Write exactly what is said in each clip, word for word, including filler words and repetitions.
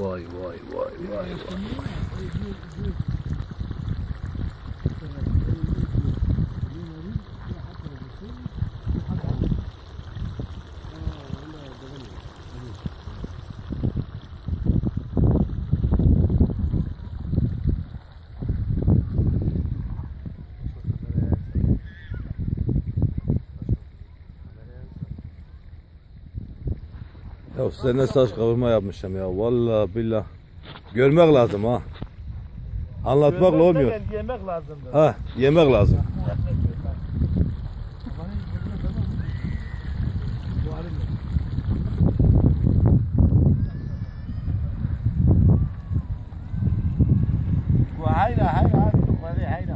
Vay vay vay vay vay. Ya size ne saç kavurma yapmışım ya, vallahi billah. Görmek lazım ha. Anlatmakla olmuyor. Yemek lazım. Ha, yemek lazım. وهينا هينا هذه هينا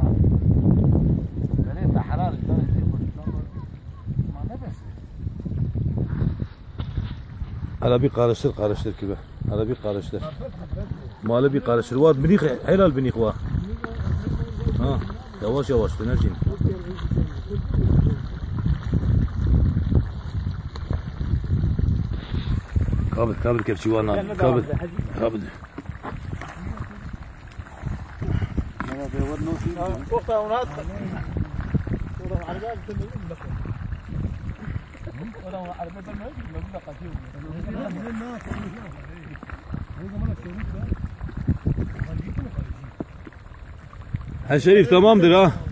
درجة حرارة درجة ما نفس. Hala bir karıştır karıştır gibi. Hala bir karıştır. Malı bir karıştır. Var binik helal binik var. Ha, yavaş yavaş dönercin. Kabul kabul kepçi var lan. Kabul. Kabul. وقتها وناس ولو عربات ولو عربات ما Ha Şerif tamamdır ha.